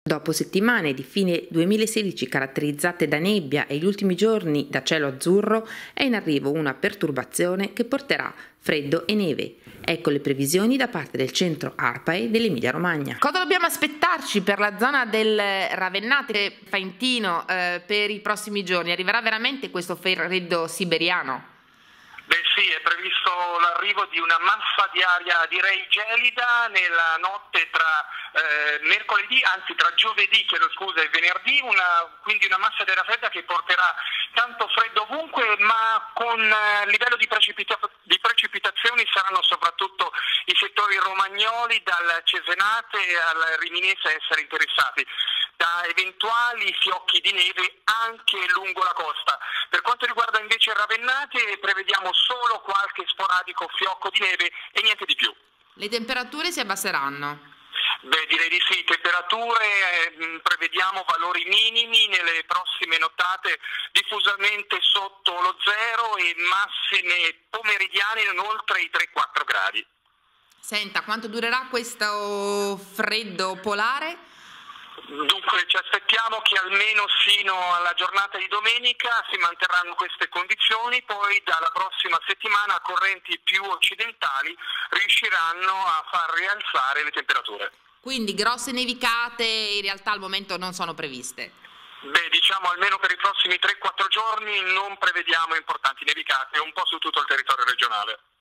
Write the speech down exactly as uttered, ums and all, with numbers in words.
Dopo settimane di fine duemilasedici caratterizzate da nebbia e gli ultimi giorni da cielo azzurro, è in arrivo una perturbazione che porterà freddo e neve. Ecco le previsioni da parte del centro ARPAE dell'Emilia Romagna. Cosa dobbiamo aspettarci per la zona del Ravennate Faentino eh, per i prossimi giorni? Arriverà veramente questo freddo siberiano? Beh sì, è previsto l'arrivo di una massa di aria direi gelida nella notte tra eh, mercoledì, anzi tra giovedì, chiedo scusa, e venerdì, una, quindi una massa di aria fredda che porterà tanto freddo ovunque, ma con eh, livello di, precipita- di precipitazioni saranno soprattutto i settori romagnoli, dal Cesenate al Riminese a essere interessati da eventuali fiocchi di neve anche lungo la costa. Per quanto riguarda invece Ravennate, prevediamo solo qualche sporadico fiocco di neve e niente di più. Le temperature si abbasseranno? Beh, direi di sì, temperature eh, prevediamo valori minimi nelle prossime nottate diffusamente sotto lo zero e massime pomeridiane non oltre i tre quattro gradi. Senta, quanto durerà questo freddo polare? Dunque ci aspettiamo che almeno sino alla giornata di domenica si manterranno queste condizioni, poi dalla prossima settimana correnti più occidentali riusciranno a far rialzare le temperature. Quindi grosse nevicate in realtà al momento non sono previste? Beh, diciamo almeno per i prossimi tre quattro giorni non prevediamo importanti nevicate, un po' su tutto il territorio regionale.